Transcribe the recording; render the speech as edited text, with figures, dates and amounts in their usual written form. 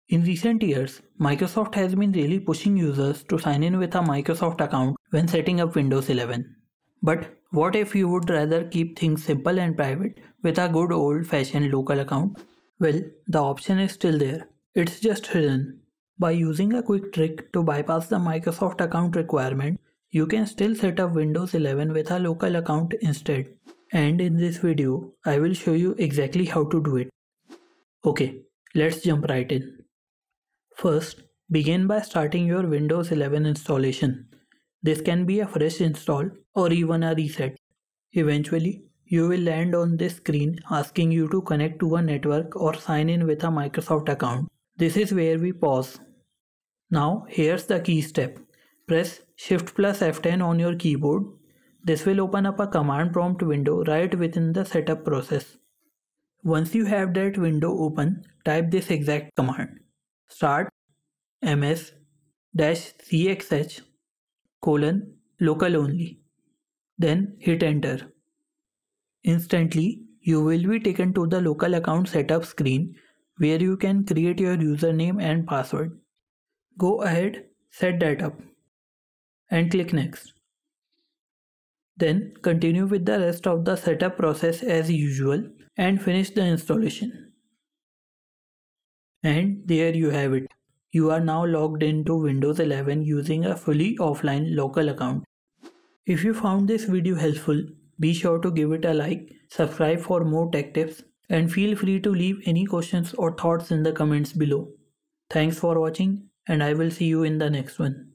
In recent years, Microsoft has been really pushing users to sign in with a Microsoft account when setting up Windows 11. But what if you would rather keep things simple and private with a good old-fashioned local account? Well, the option is still there. It's just hidden. By using a quick trick to bypass the Microsoft account requirement, you can still set up Windows 11 with a local account instead. And in this video, I will show you exactly how to do it. Okay, let's jump right in. First, begin by starting your Windows 11 installation. This can be a fresh install or even a reset. Eventually, you will land on this screen asking you to connect to a network or sign in with a Microsoft account. This is where we pause. Now, here's the key step. Press Shift plus F10 on your keyboard. This will open up a command prompt window right within the setup process. Once you have that window open, type this exact command. Start ms-cxh local only. Then hit enter. Instantly, you will be taken to the local account setup screen where you can create your username and password. Go ahead, set that up and click next. Then continue with the rest of the setup process as usual and finish the installation. And there you have it. You are now logged into Windows 11 using a fully offline local account. If you found this video helpful, be sure to give it a like, subscribe for more tech tips, and feel free to leave any questions or thoughts in the comments below. Thanks for watching, and I will see you in the next one.